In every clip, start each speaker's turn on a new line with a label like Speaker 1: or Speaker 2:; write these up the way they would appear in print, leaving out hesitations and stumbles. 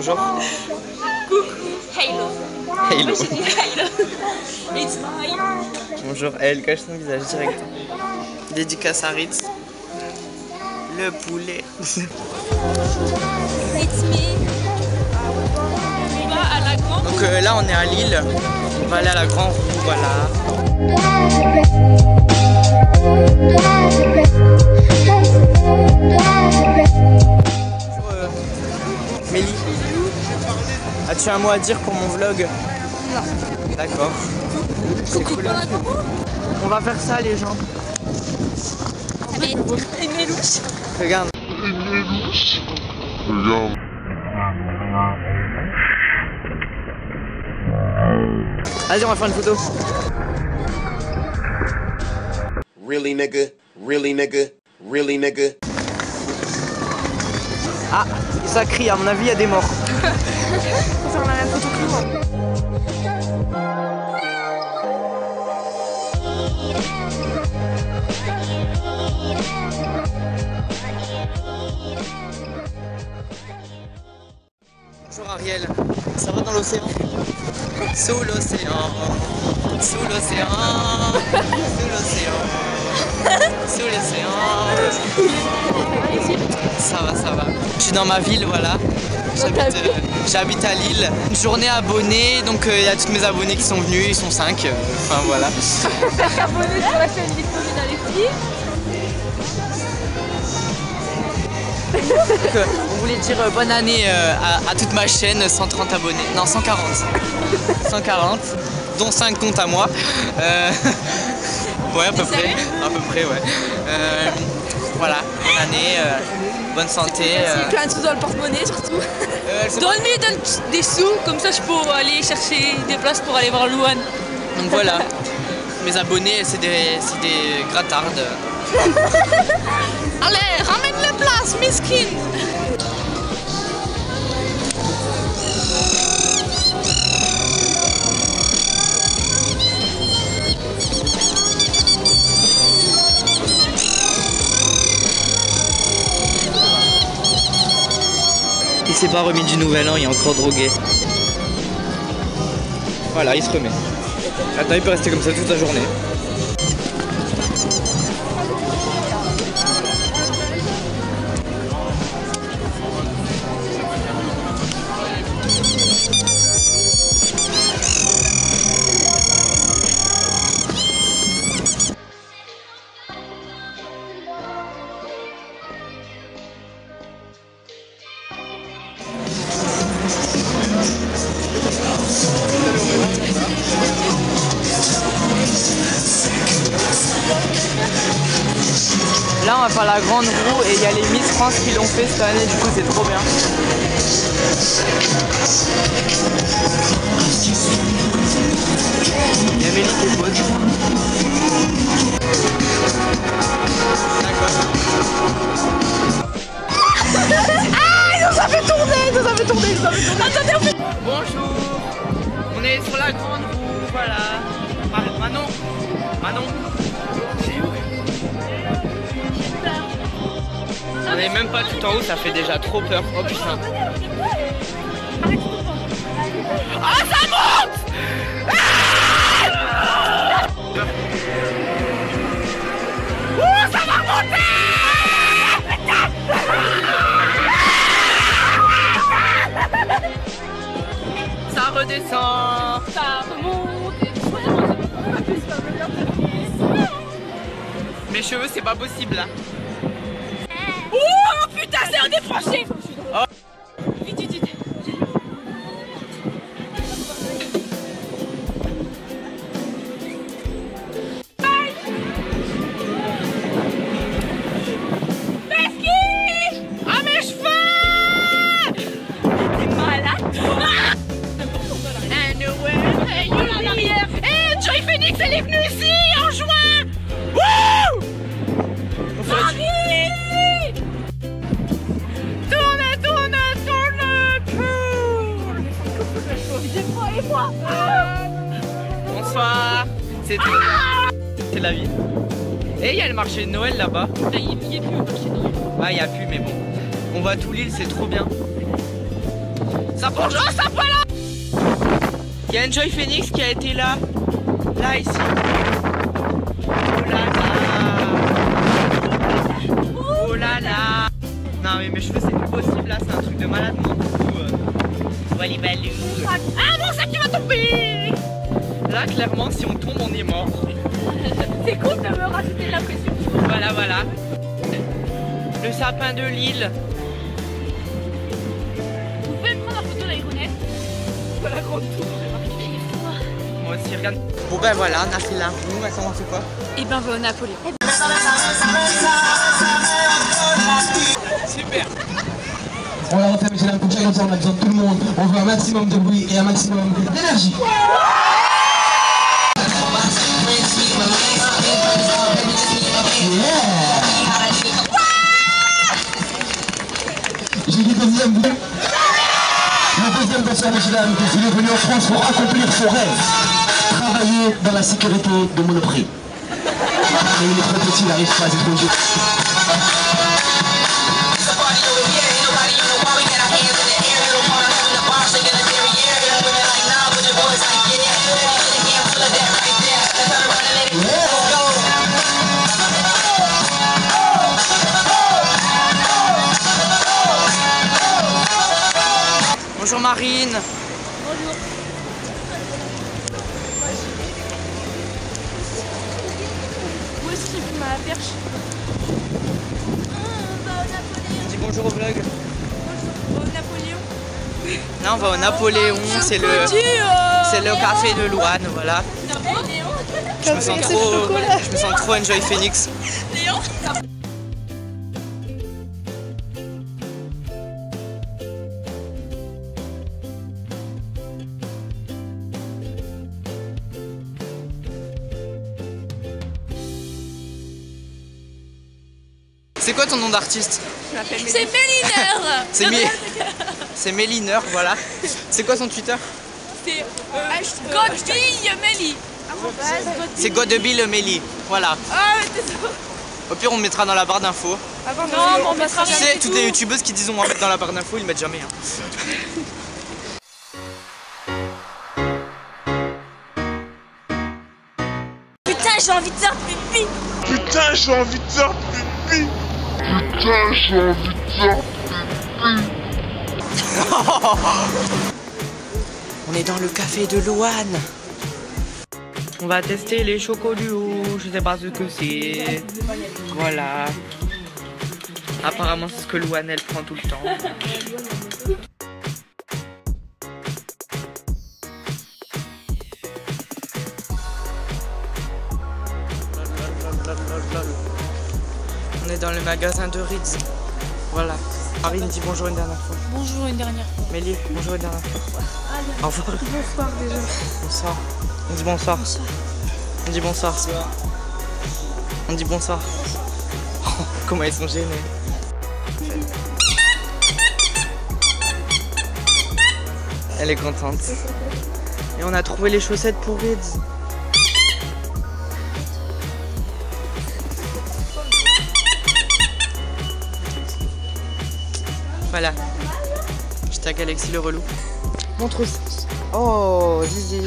Speaker 1: Bonjour.
Speaker 2: Coucou. Halo.
Speaker 1: Halo.
Speaker 2: Moi, je dis Halo. It's mine.
Speaker 1: Bonjour. Elle cache son visage direct. Dédicace à Ritz. Le poulet.
Speaker 2: It's me. On va à la grande.
Speaker 1: Donc là on est à Lille. On va aller à la Grand Roue, voilà. Mélie, as-tu un mot à dire pour mon vlog? Non. D'accord. C'est cool. On va faire ça les gens.
Speaker 2: Et mes louches.
Speaker 1: Regarde. Vas-y, on va faire une photo.
Speaker 3: Really nigga, really nigga, really nigga.
Speaker 1: Ah, ça crie, à mon avis, il y a des morts.
Speaker 2: Faut faire la même photo que moi.
Speaker 1: Bonjour Ariel, ça va dans l'océan? Sous l'océan, sous l'océan, sous l'océan, sous l'océan. Ça va, ça va. Je suis dans ma ville, voilà. J'habite à Lille. Une journée abonnée, donc il y a tous mes abonnés qui sont venus, ils sont 5. Enfin voilà.
Speaker 2: Abonnez sur la chaîne Victorine Alexis.
Speaker 1: Donc, on voulait dire bonne année à toute ma chaîne, 130 abonnés, non 140, 140, dont 5 comptes à moi, ouais à peu près ouais, voilà, bonne année, bonne santé.
Speaker 2: Plein de sous dans le porte-monnaie surtout. Donne-moi des sous, comme ça je peux aller chercher des places pour aller voir Louane.
Speaker 1: Donc voilà, mes abonnés c'est des gratardes.
Speaker 2: Allez, ramène les places, miskin.
Speaker 1: Il s'est pas remis du nouvel an, il est encore drogué. Voilà, il se remet. Attends, il peut rester comme ça toute la journée. Là on va faire la grande roue et il y a les Miss France qui l'ont fait cette année, du coup c'est trop bien. Il y a Mélie qui pose.
Speaker 2: Ah, il nous a fait tourner, Attendez, on fait...
Speaker 1: Bonjour, on est sur la grande roue, voilà. Manon, on est même pas tout en haut, ça fait déjà trop peur. Oh putain. Ah ça monte. Oh ça va monter. Ça redescend.
Speaker 2: Ça remonte.
Speaker 1: Mes cheveux c'est pas possible là.
Speaker 2: Oh putain, c'est un dépensier.
Speaker 1: Oh.
Speaker 2: Vite.
Speaker 1: Ah mes cheveux.
Speaker 2: T'es malade.
Speaker 1: Hey, you en arrière.
Speaker 2: Hey, Joy Phoenix, elle est venue ici en juin.
Speaker 1: Wouh. Bonsoir. C'est la vie. Et il y a le marché de Noël là-bas.
Speaker 2: Il n'y a plus le marché de Noël.
Speaker 1: Ah il n'y a plus mais bon. On va à tout Lille, c'est trop bien. Ça plongera, ça voilà. Il y a Enjoy Phoenix qui a été là ici. Oh là là. Oh là là. Non mais mes cheveux c'est plus possible là, c'est un truc de malade mon coup. Voilà balou. Ah mon sac il va tomber. Là clairement si on tombe on est mort.
Speaker 2: C'est cool de me rajouter de la pression.
Speaker 1: Voilà voilà. Le sapin de Lille.
Speaker 2: Vous pouvez me prendre la photo d'aéronef. La grande tour.
Speaker 1: Moi aussi regarde. Bon ben voilà, on a fait l'impro, maintenant on fait quoi?
Speaker 2: Et ben on va au Napoléon.
Speaker 1: Super.
Speaker 4: On la refait, monsieur, la prochaine, comme ça on a besoin de tout le monde. On veut un maximum de bruit et un maximum d'énergie. J'ai dit deuxième but. Le deuxième personne, monsieur, il est venu en France pour accomplir son rêve. Travailler dans la sécurité de Monoprix. Mais il est trop petit, il n'arrive pas à être obligé.
Speaker 1: Bonjour Marine.
Speaker 2: Bonjour. Moi aussi j'ai pris ma perche.
Speaker 1: Dis bonjour au vlog.
Speaker 2: Au Napoléon.
Speaker 1: Non, on va au Napoléon, c'est le café de Louane, voilà. Je me sens trop Enjoy Phoenix. C'est quoi ton nom d'artiste?
Speaker 2: C'est Méliner.
Speaker 1: C'est Méliner, voilà. C'est quoi son Twitter?
Speaker 2: C'est Godby Méli.
Speaker 1: C'est Godeby Méli, voilà.
Speaker 2: Ah mais t'es ça.
Speaker 1: Au pire on mettra dans la barre d'infos.
Speaker 2: Non, mais on mettra
Speaker 1: Tu sais, toutes les youtubeuses qui disent on va mettre dans la barre d'infos, ils mettent jamais.
Speaker 2: Putain, j'ai envie de faire pipi.
Speaker 5: Putain, j'ai envie de faire pipi. Putain, j'ai envie de faire pipi.
Speaker 1: On est dans le café de Louane. On va tester les chocolats, je sais pas ce que c'est. Voilà. Apparemment c'est ce que Louane elle prend tout le temps. On est dans le magasin de Ritz. Voilà. Marine dit bonjour une dernière fois.
Speaker 2: Bonjour une dernière fois.
Speaker 1: Mélie, bonjour une dernière fois. Au revoir.
Speaker 2: Bonsoir déjà.
Speaker 1: Bonsoir. On dit bonsoir. On dit bonsoir. On dit bonsoir. Oh, comment ils sont gênés. Elle est contente. Et on a trouvé les chaussettes pour Ritz. Voilà. Je tag Alexis le relou. Montre ça. Oh, Zizi.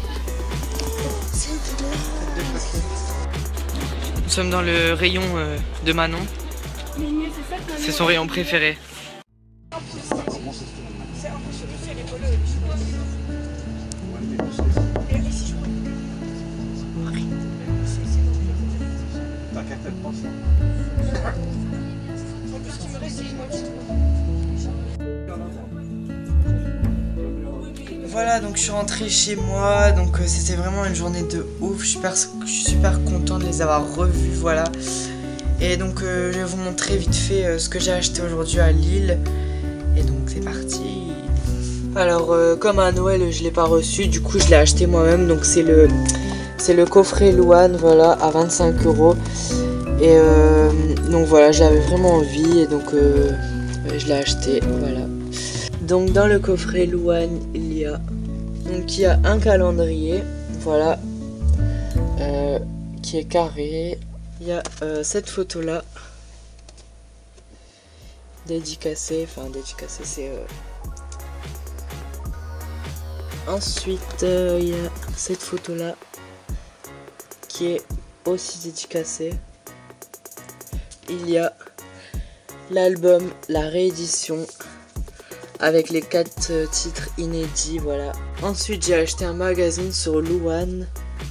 Speaker 1: Nous sommes dans le rayon de Manon. C'est son rayon préféré. Voilà, donc je suis rentrée chez moi, donc c'était vraiment une journée de ouf, je suis super content de les avoir revus, voilà. Et donc je vais vous montrer vite fait ce que j'ai acheté aujourd'hui à Lille. Et donc c'est parti. Alors comme à Noël je l'ai pas reçu, du coup je l'ai acheté moi-même, donc c'est le coffret Louane, voilà, à 25 €. Et donc voilà, j'avais vraiment envie et donc je l'ai acheté, voilà. Donc dans le coffret Louane, il y a un calendrier, voilà, qui est carré. Il y a cette photo là, dédicacée, c'est Ensuite, il y a cette photo-là qui est aussi dédicacée. Il y a l'album, la réédition avec les 4 titres inédits, voilà. Ensuite, j'ai acheté un magazine sur Louane.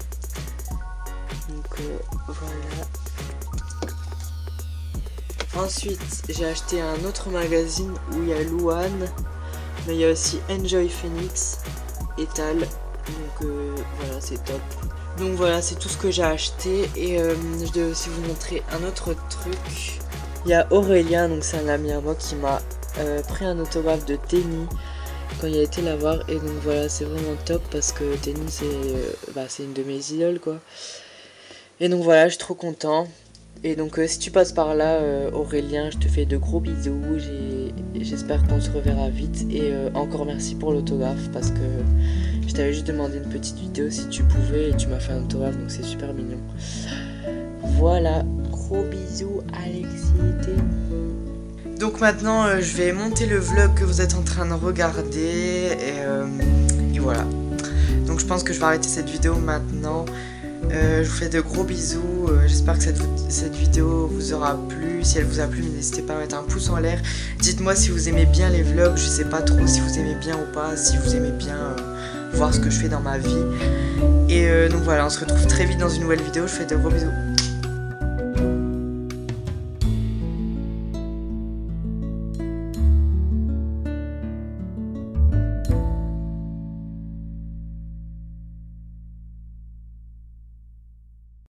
Speaker 1: Donc voilà. Ensuite, j'ai acheté un autre magazine où il y a Louane, mais il y a aussi Enjoy Phoenix et Tal. Donc voilà, c'est top. Donc voilà, c'est tout ce que j'ai acheté. Et je dois aussi vous montrer un autre truc. Il y a Aurélien, donc c'est un ami à moi qui m'a pris un autographe de Tenny quand il a été la voir. Et donc voilà, c'est vraiment top parce que Tenny c'est une de mes idoles quoi. Et donc voilà, je suis trop content. Et donc si tu passes par là, Aurélien, je te fais de gros bisous. J'espère qu'on se reverra vite. Et encore merci pour l'autographe parce que je t'avais juste demandé une petite vidéo si tu pouvais et tu m'as fait un autographe, donc c'est super mignon. Voilà, gros bisous Alexis et Tenny. Donc maintenant je vais monter le vlog que vous êtes en train de regarder et voilà. Donc je pense que je vais arrêter cette vidéo maintenant. Je vous fais de gros bisous, j'espère que cette vidéo vous aura plu. Si elle vous a plu, n'hésitez pas à mettre un pouce en l'air. Dites-moi si vous aimez bien les vlogs, je sais pas trop si vous aimez bien ou pas, si vous aimez bien voir ce que je fais dans ma vie. Et donc voilà, on se retrouve très vite dans une nouvelle vidéo, je vous fais de gros bisous.